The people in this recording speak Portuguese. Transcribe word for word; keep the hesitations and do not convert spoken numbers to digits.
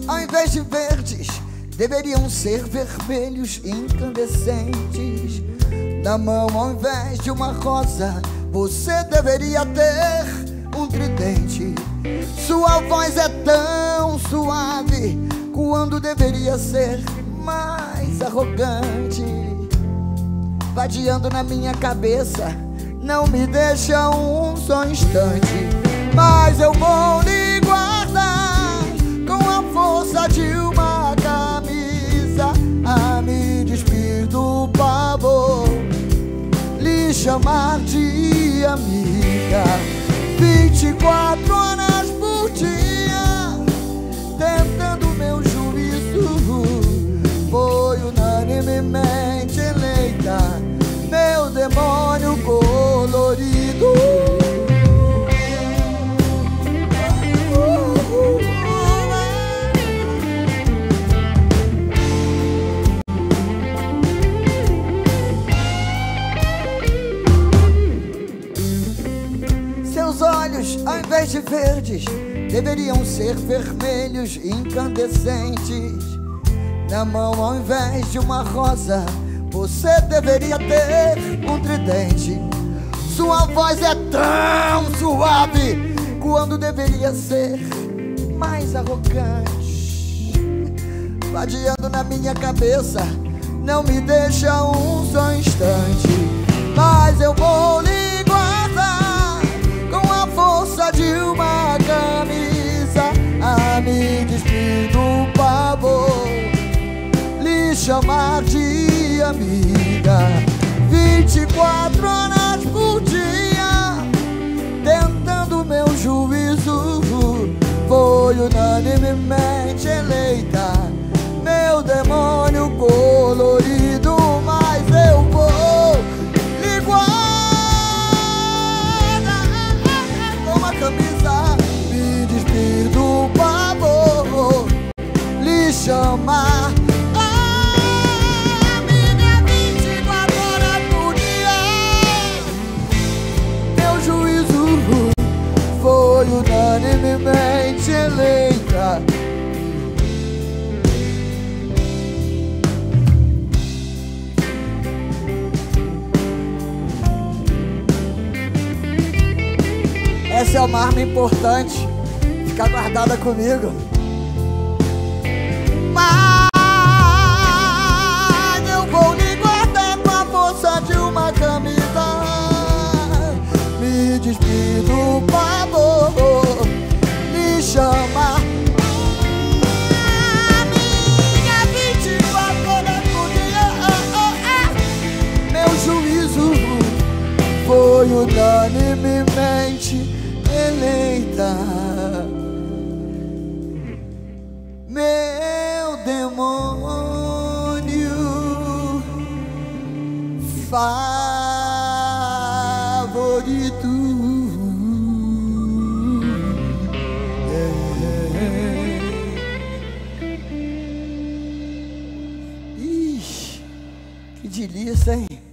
ao invés de verdes, deveriam ser vermelhos incandescentes. Na mão, ao invés de uma rosa, você deveria ter um tridente. Sua voz é tão suave, quando deveria ser mais arrogante. Vadiando na minha cabeça, não me deixa um só instante. Mas eu vou lhe guardar com a força de uma camisa, a me despir do pavor, lhe chamar de amiga. Vinte e quatro horas por dia, tentando meu juízo, foi unanimemente eleita meu demônio colorido. Seus olhos, ao invés de verdes, deveriam ser vermelhos incandescentes. Na mão, ao invés de uma rosa, você deveria ter um tridente. Sua voz é tão suave, quando deveria ser mais arrogante. Vadiando na minha cabeça, não me deixa um só instante. Mas eu vou lhe guardar com a força de uma camisa, a me despir do pavor, lhe chamar de amiga. Vinte e quatro horas por dia, tentando meu juízo, foi unanimemente eleita meu demônio colorido. Mas eu vou lhe guardar com uma camisa, me despir do pavor, lhe chamar unanimemente eleita. Essa é uma arma importante, fica guardada comigo. Mas eu vou lhe guardar com a força de uma camisa, me despir do pavor, lhe chamar minha vinte e quatro horas por dia. Oh, oh, oh. Meu juízo foi unanimemente eleita meu demônio favorito. Que delícia, hein?